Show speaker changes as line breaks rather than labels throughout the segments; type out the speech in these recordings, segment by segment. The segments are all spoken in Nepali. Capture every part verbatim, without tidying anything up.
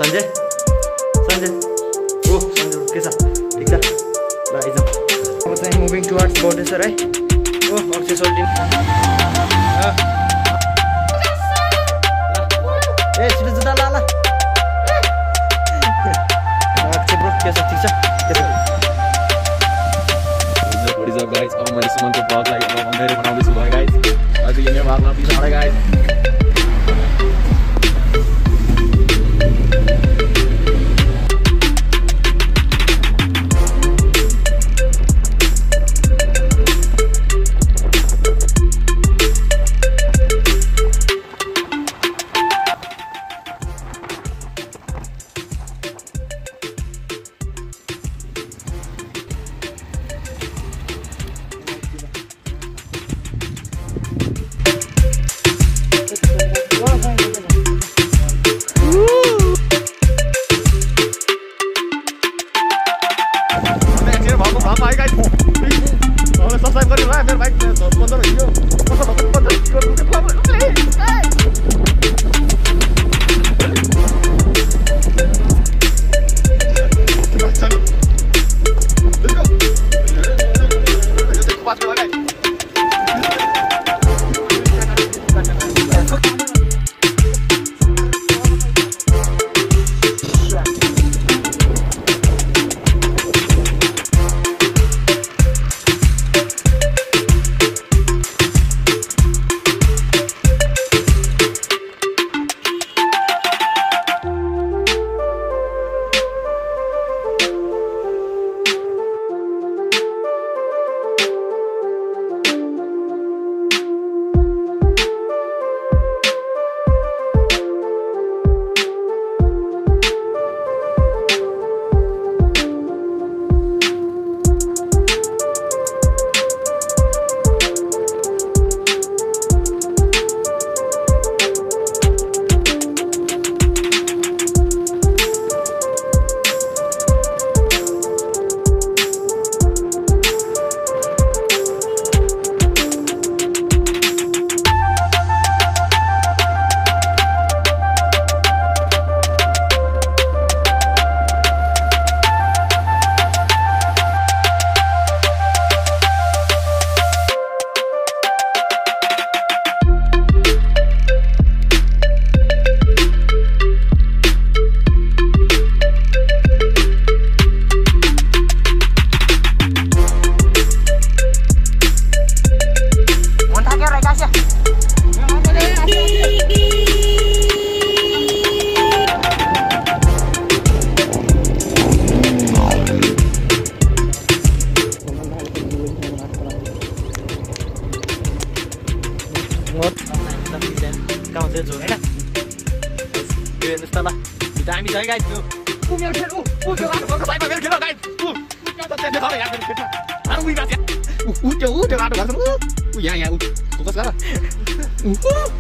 सञ्जय सञ्जय ओ सञ्जय के छ ठीक छ ल आइज अब चाहिँ मुभिङ टुवर्ड्स बोर्डेसर है ओ अक्षय सोल्टिन ए छिटो जुत्ता ला ल अक्षय ब्रो के छ ठीक छ के छ
What is up guys? अब मैले सुमनको ब्लगलाई अब धेरै बनाउँदैछु भयो गाइस। आज यो मेरो भागमा पिस आउँदै गाइस।
सब्सक्राइब गरिदिनु भयो मेरो बाइक पन्ध्र हिजो
दामी छ है गाइस यो उ मेरो खेल उ उ त्यो गाडो घरको साइडमा मेरो खेल गाइस उ क्या त त्यहाँ देखाउ यहाँ मेरो खेल अरे उही गाछ उ उ त्यो उ त्यो गाडो घरको उ उ यहाँ यहाँ उ फोकस गर उ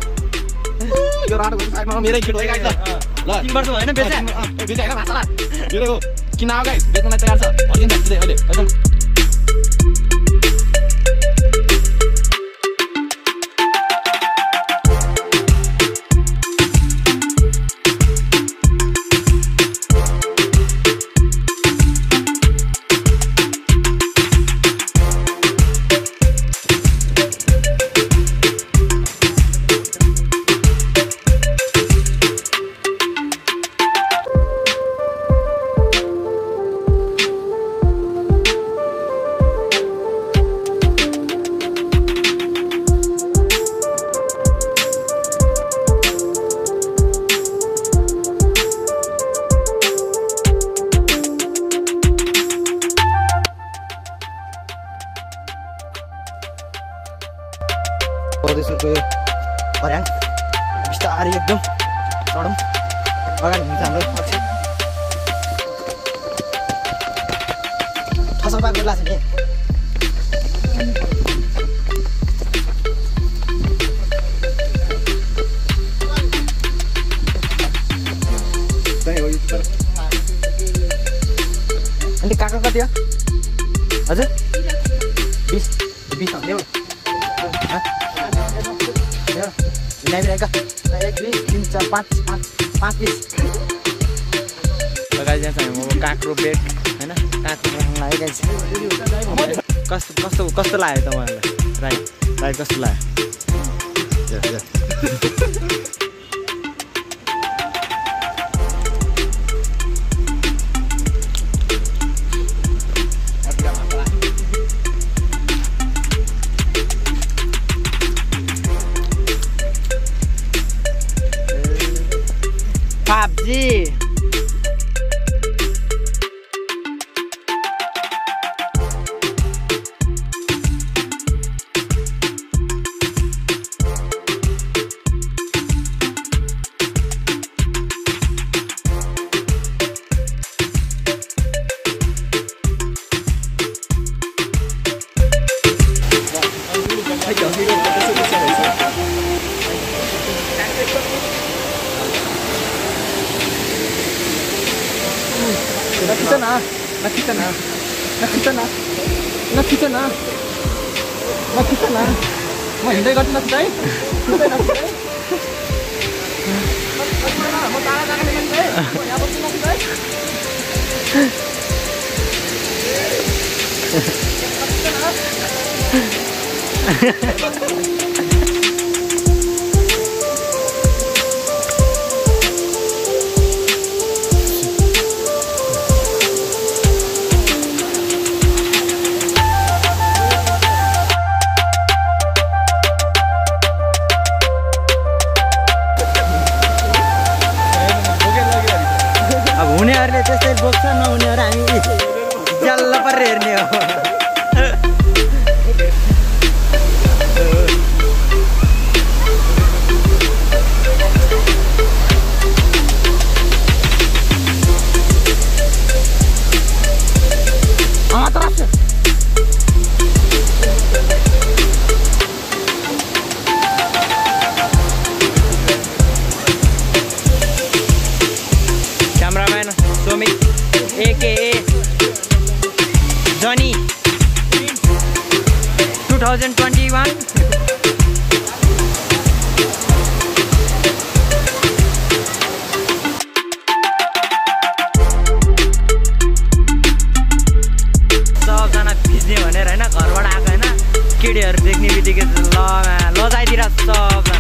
यो गाडो घरको साइडमा मेरै खेल हो गाइस ल तीन वर्ष भएन बेचे बेचे हैन भाषा मेरो किन आउ गाइस बेच्नलाई तयार छ भर्दिन जान्छ अहिले एकदम
त्यसको यो पर्याङ बिस्तारै एकदम चढौँ अगाडि हुन्छ हाम्रो अक्षय ठसा पाएको लाग्छ नि अनि काका कति हो हजुर बिस बिस आउने हो एक दुई तिन चार पाँच पाँच पाँच पिस गाइस यहाँ चाहिँ म काँक्रो बेड हैन काँक्रो खान लाग्यो गाइस कस्तो कस्तो कस्तो लाग्यो तपाईहरुलाई राइट राइट कस्तो लाग्यो PUBG
Nakita na, nakita na, nakita na, nakita na, nakita na. Mo hinday garden na today? Hinday na today? Mo tara na kami today. Mo yabot na today.
हुनेहरुले त्यस्तै बोक्छ नहुनेहरु हामी जल्ल परेर हेर्ने हो aka Johnny twenty twenty-one सबजना भिज्ने भनेर हैन घरबाट आएको हैन केटीहरु देख्ने बित्तिकै ल लजाइदिरा सबजना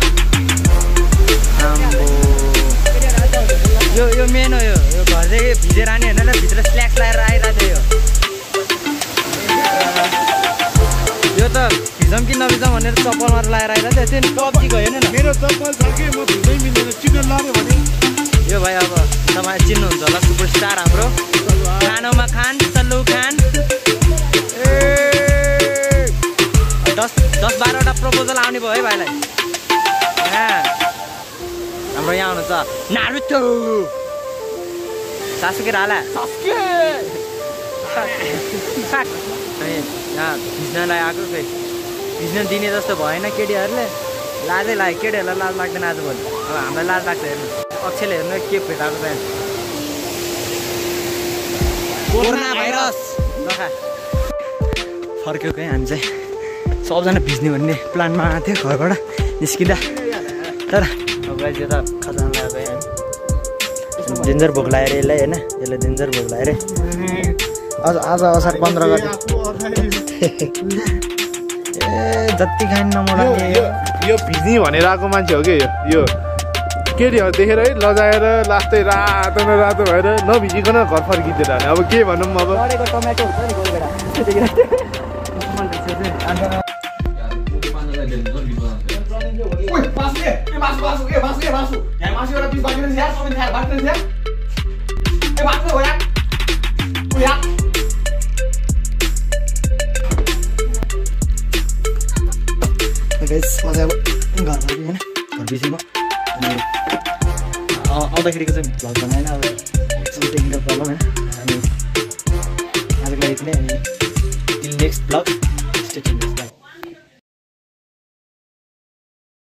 यो यो मेन हो यो यो घर चाहिँ भिजेर आने हैन ल भित्र स्ल्याक्स लाएर आइराथे यो यो त भिजम कि नभिजम भनेर चप्पलमा लाएर आइराथे त्यो नि पब्जी गयो नि
मेरो चप्पल छ कि म भिजै मिल्दैन चिकन लाग्यो भने
यो भाइ अब तपाईँ चिन्नुहुन्छ होला सुपरस्टार हाम्रो खानोमा खान सल्लु खान ए दस दस बाह्रवटा प्रपोजल आउने भयो है भाइलाई हाम्रो यहाँ हुनुहुन्छ नारुतो सासुके राला सासुके यहाँ भिज्नलाई आएको खै भिज्न दिने जस्तो भएन केटीहरूले लाजै लाग्यो केटीहरूलाई लाज लाग्दैन आजभोलि अब हामीलाई लाज लाग्छ हेर्नु अक्षयले हेर्नु के भेटाएको छ कोरोना भाइरस नखा फर्क्यो है हामी चाहिँ सबजना भिज्ने भन्ने प्लानमा आएको थियो घरबाट निस्किँदा तर अब यो त खजाना लाग्यो है डेन्जर भोक लाग्यो यसलाई होइन यसलाई डेन्जर भोक लाग्यो अझ आज असार पन्ध्र गते ए जति खाने नमोडाउने
यो भिज्ने भनेर आएको मान्छे हो कि यो केटीहरू देखेर है लजाएर लास्टै रातो न रातो भएर नभिजिकन घर फर्किँदैन अब के भनौँ अब
टमाटो हुन्छ नि कोही बेला
Ui, masuk ya, eh masuk masuk ya, masuk ya masuk. Yang masuk udah bisa bagian ya, soalnya saya bagian ya. Eh masuk ya, ya.
guys, masih aku enggak lagi mana? Gak bisa kok. आउँदाखेरि चाहिँ भ्लग बनाएन अब टेक्निकल प्रब्लम होइन हामी आजको लागि पनि हामी नेक्स्ट भ्लग स्टे ट्युन्ड